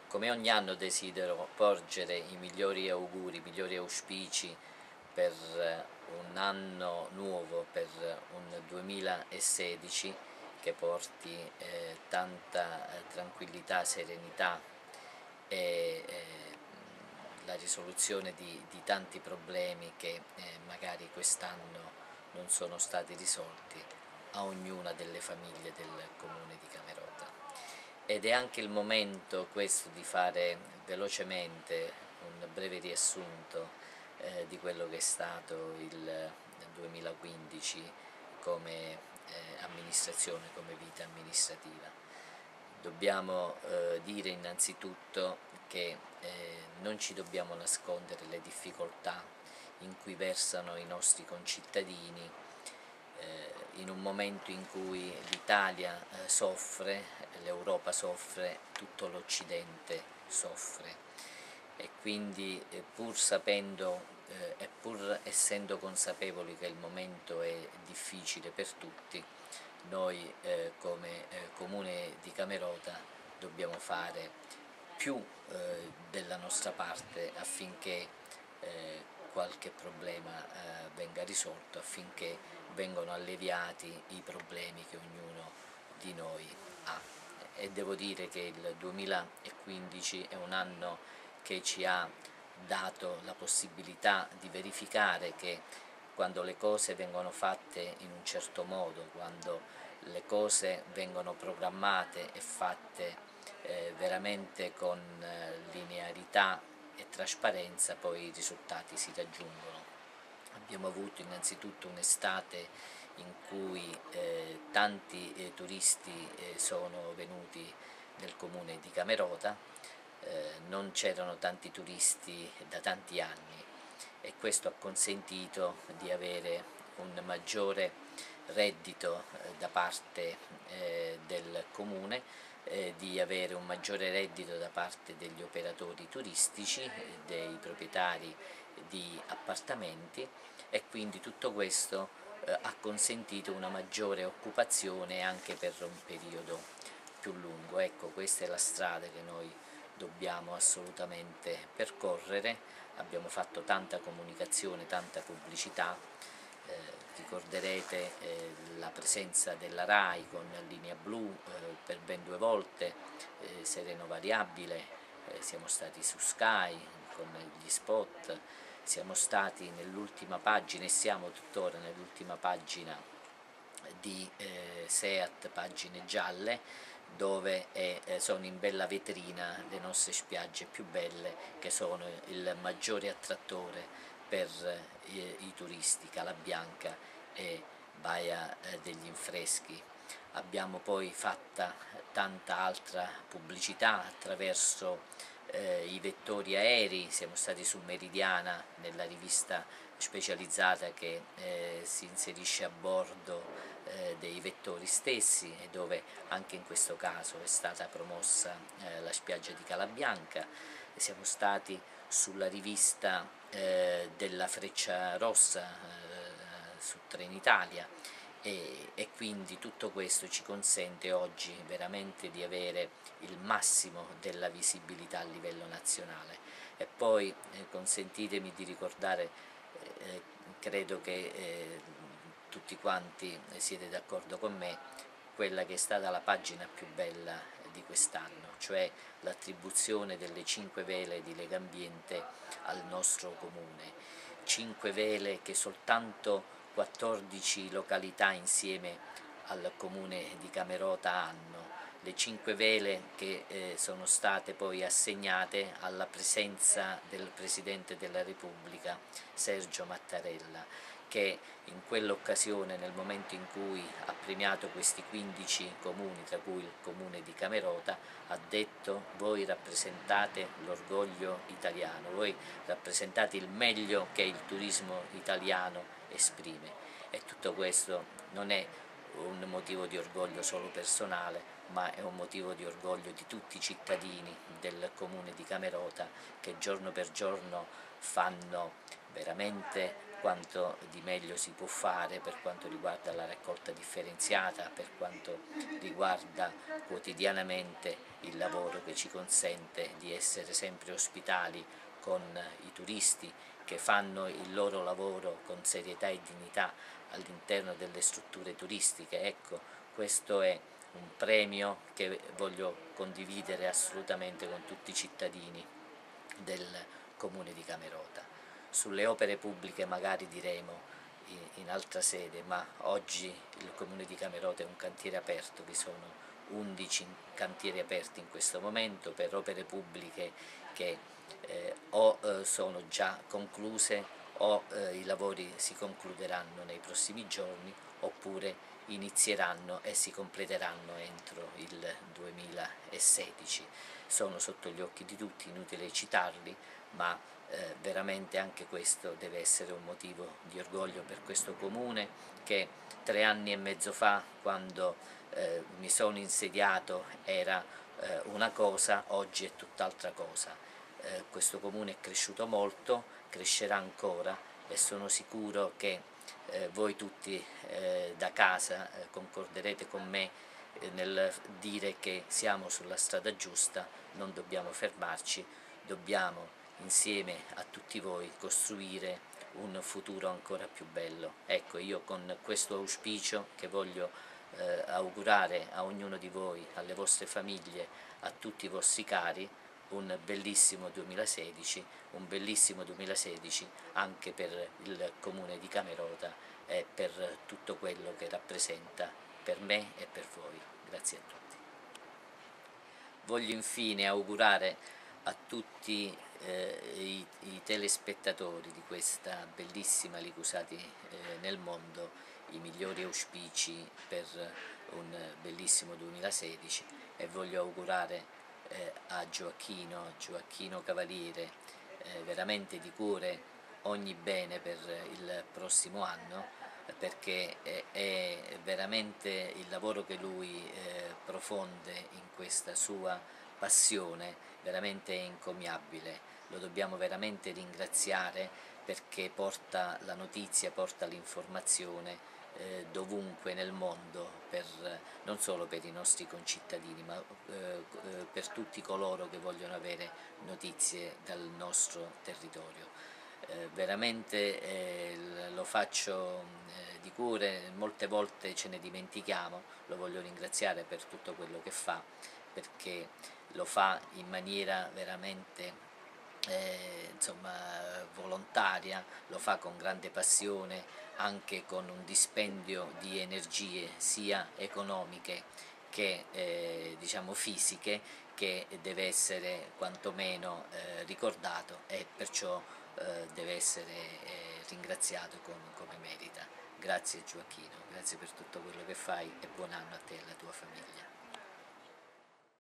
Come ogni anno desidero porgere i migliori auguri, i migliori auspici per un anno nuovo, per un 2016 che porti tanta tranquillità, serenità e la risoluzione di tanti problemi che magari quest'anno non sono stati risolti a ognuna delle famiglie del comune di Camerota. Ed è anche il momento questo di fare velocemente un breve riassunto di quello che è stato il 2015 come amministrazione, come vita amministrativa. Dobbiamo dire innanzitutto che non ci dobbiamo nascondere le difficoltà in cui versano i nostri concittadini in un momento in cui l'Italia soffre, l'Europa soffre, tutto l'Occidente soffre e quindi pur sapendo e pur essendo consapevoli che il momento è difficile per tutti, noi come Comune di Camerota dobbiamo fare più della nostra parte affinché qualche problema venga risolto, affinché vengano alleviati i problemi che ognuno di noi ha. E devo dire che il 2015 è un anno che ci ha dato la possibilità di verificare che quando le cose vengono fatte in un certo modo, quando le cose vengono programmate e fatte veramente con linearità e trasparenza, poi i risultati si raggiungono. Abbiamo avuto innanzitutto un'estate in cui tanti turisti sono venuti nel comune di Camerota, non c'erano tanti turisti da tanti anni e questo ha consentito di avere un maggiore reddito da parte del comune, di avere un maggiore reddito da parte degli operatori turistici, dei proprietari di appartamenti e quindi tutto questo ha consentito una maggiore occupazione anche per un periodo più lungo. Ecco, questa è la strada che noi dobbiamo assolutamente percorrere. Abbiamo fatto tanta comunicazione, tanta pubblicità, ricorderete la presenza della RAI con Linea Blu per ben 2 volte, Sereno Variabile, siamo stati su Sky con gli spot, siamo stati nell'ultima pagina e siamo tuttora nell'ultima pagina di SEAT Pagine Gialle, dove sono in bella vetrina le nostre spiagge più belle, che sono il maggiore attrattore per i turisti, Calabianca e Baia degli Infreschi. Abbiamo poi fatta tanta altra pubblicità attraverso i vettori aerei, siamo stati su Meridiana nella rivista specializzata che si inserisce a bordo dei vettori stessi e dove anche in questo caso è stata promossa la spiaggia di Calabianca. Siamo stati sulla rivista della Freccia Rossa su Trenitalia e quindi tutto questo ci consente oggi veramente di avere il massimo della visibilità a livello nazionale. E poi consentitemi di ricordare, credo che tutti quanti siete d'accordo con me, quella che è stata la pagina più bella di quest'anno, cioè l'attribuzione delle 5 vele di Legambiente al nostro comune. 5 vele che soltanto 14 località insieme al comune di Camerota hanno, le 5 vele che sono state poi assegnate alla presenza del Presidente della Repubblica Sergio Mattarella, che in quell'occasione, nel momento in cui ha premiato questi 15 comuni, tra cui il comune di Camerota, ha detto: voi rappresentate l'orgoglio italiano, voi rappresentate il meglio che il turismo italiano esprime. E tutto questo non è un motivo di orgoglio solo personale, ma è un motivo di orgoglio di tutti i cittadini del comune di Camerota, che giorno per giorno fanno veramente quanto di meglio si può fare per quanto riguarda la raccolta differenziata, per quanto riguarda quotidianamente il lavoro che ci consente di essere sempre ospitali con i turisti che fanno il loro lavoro con serietà e dignità all'interno delle strutture turistiche. Ecco, questo è un premio che voglio condividere assolutamente con tutti i cittadini del Comune di Camerota. Sulle opere pubbliche magari diremo in altra sede, ma oggi il Comune di Camerota è un cantiere aperto, vi sono 11 cantieri aperti in questo momento per opere pubbliche che sono già concluse o i lavori si concluderanno nei prossimi giorni oppure inizieranno e si completeranno entro il 2016. Sono sotto gli occhi di tutti, inutile citarli, ma veramente anche questo deve essere un motivo di orgoglio per questo comune che 3 anni e mezzo fa, quando mi sono insediato, era una cosa, oggi è tutt'altra cosa. Questo comune è cresciuto molto, crescerà ancora e sono sicuro che voi tutti da casa concorderete con me nel dire che siamo sulla strada giusta, non dobbiamo fermarci, dobbiamo insieme a tutti voi costruire un futuro ancora più bello. Ecco, io con questo auspicio che voglio augurare a ognuno di voi, alle vostre famiglie, a tutti i vostri cari, un bellissimo 2016, un bellissimo 2016 anche per il Comune di Camerota e per tutto quello che rappresenta per me e per voi. Grazie a tutti. Voglio infine augurare a tutti i telespettatori di questa bellissima Licusati nel mondo i migliori auspici per un bellissimo 2016 e voglio augurare a Gioacchino Cavaliere veramente di cuore ogni bene per il prossimo anno, perché è veramente il lavoro che lui profonde in questa sua passione veramente encomiabile. Lo dobbiamo veramente ringraziare perché porta la notizia, porta l'informazione dovunque nel mondo, non solo per i nostri concittadini, ma per tutti coloro che vogliono avere notizie dal nostro territorio. Veramente lo faccio di cuore, molte volte ce ne dimentichiamo, lo voglio ringraziare per tutto quello che fa, perché lo fa in maniera veramente insomma, volontaria, lo fa con grande passione, anche con un dispendio di energie sia economiche che diciamo fisiche, che deve essere quantomeno ricordato e perciò deve essere ringraziato come merita. Grazie Gioacchino, grazie per tutto quello che fai e buon anno a te e alla tua famiglia.